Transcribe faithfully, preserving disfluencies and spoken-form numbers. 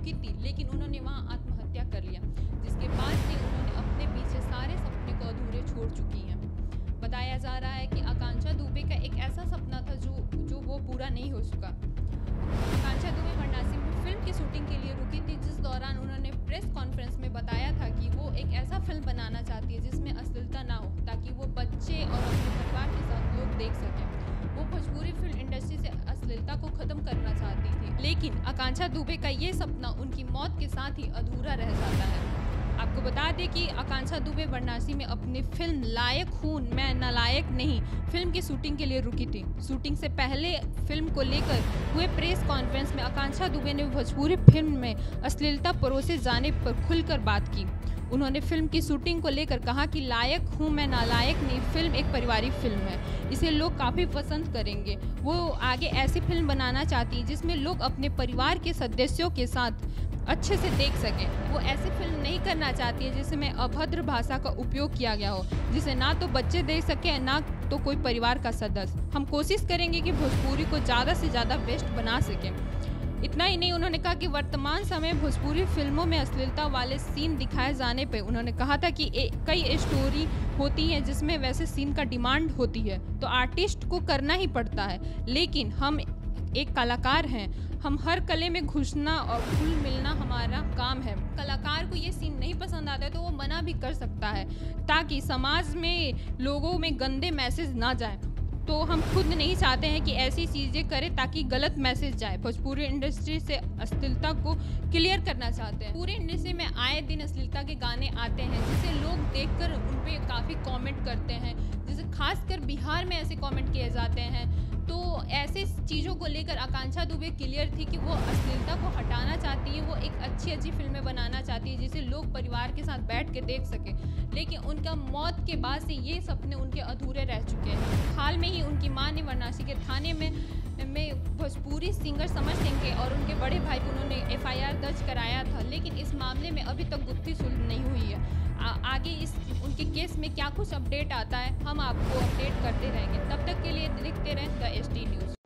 रुकी थी, लेकिन उन्होंने वहां आत्महत्या कर लिया, जिसके बाद से उन्होंने अपने पीछे सारे सपने को अधूरे छोड़ चुकी हैं। बताया जा रहा है कि आकांक्षा दुबे का एक ऐसा सपना था जो जो वो पूरा नहीं हो सका। आकांक्षा दुबे वाराणसी में फिल्म की शूटिंग के लिए रुकी थी, जिस दौरान उन्होंने प्रेस कॉन्फ्रेंस में बताया था कि वो एक ऐसा फिल्म बनाना चाहती है जिसमें अश्लीलता ना हो, ताकि वो बच्चे और अपने परिवार के साथ लोग देख सकें। वो भोजपुरी फिल्म इंडस्ट्री से अश्लीलता को खत्म करना चाहती थी, लेकिन आकांक्षा दुबे का ये सपना उनकी मौत के साथ ही अधूरा रह जाता है। आपको बता दें कि आकांक्षा दुबे वाराणसी में अपनी फिल्म लायक हूँ मैं नालायक नहीं फिल्म की शूटिंग के लिए रुकी थी। शूटिंग से पहले फिल्म को लेकर हुए प्रेस कॉन्फ्रेंस में आकांक्षा दुबे ने भोजपुरी फिल्म में अश्लीलता परोसे जाने पर खुलकर बात की। उन्होंने फिल्म की शूटिंग को लेकर कहा कि लायक हूँ मैं नालायक नहीं फिल्म एक पारिवारिक फिल्म है, इसे लोग काफ़ी पसंद करेंगे। वो आगे ऐसी फिल्म बनाना चाहती है जिसमें लोग अपने परिवार के सदस्यों के साथ अच्छे से देख सकें। वो ऐसी फिल्म नहीं करना चाहती है जिसमें अभद्र भाषा का उपयोग किया गया हो, जिसे ना तो बच्चे देख सकें ना तो कोई परिवार का सदस्य। हम कोशिश करेंगे कि भोजपुरी को ज़्यादा से ज़्यादा बेस्ट बना सकें। इतना ही नहीं, उन्होंने कहा कि वर्तमान समय भोजपुरी फिल्मों में अश्लीलता वाले सीन दिखाए जाने पे उन्होंने कहा था कि ए, कई स्टोरी होती हैं जिसमें वैसे सीन का डिमांड होती है, तो आर्टिस्ट को करना ही पड़ता है। लेकिन हम एक कलाकार हैं, हम हर कले में घुसना और घुल मिलना हमारा काम है। कलाकार को ये सीन नहीं पसंद आता है तो वो मना भी कर सकता है, ताकि समाज में लोगों में गंदे मैसेज ना जाए। तो हम खुद नहीं चाहते हैं कि ऐसी चीज़ें करें ताकि गलत मैसेज जाए। भोजपुरी इंडस्ट्री से अश्लीलता को क्लियर करना चाहते हैं। पूरे इंडस्ट्री में आए दिन अश्लीलता के गाने आते हैं जिसे लोग देखकर उन पर काफ़ी कमेंट करते हैं, जिसे खासकर बिहार में ऐसे कमेंट किए जाते हैं। तो ऐसे चीज़ों को लेकर आकांक्षा दुबे क्लियर थी कि वो अश्लीलता को हटाना चाहती है, वो एक अच्छी अच्छी फिल्में बनाना चाहती है जिसे लोग परिवार के साथ बैठ के देख सकें। लेकिन उनका मौत के बाद से ये सपने उनके अधूरे रह चुके हैं। हाल में ही उनकी मां ने वाराणसी के थाने में में भोजपुरी सिंगर समर सिंह के और उनके बड़े भाई को उन्होंने एफ आई आर दर्ज कराया था, लेकिन इस मामले में अभी तक गुत्थी सुलझ नहीं हुई है। आ, आगे इस उनके केस में क्या कुछ अपडेट आता है हम आपको अपडेट करते रहेंगे। तब तक के लिए देखते रहें द एस टी न्यूज़।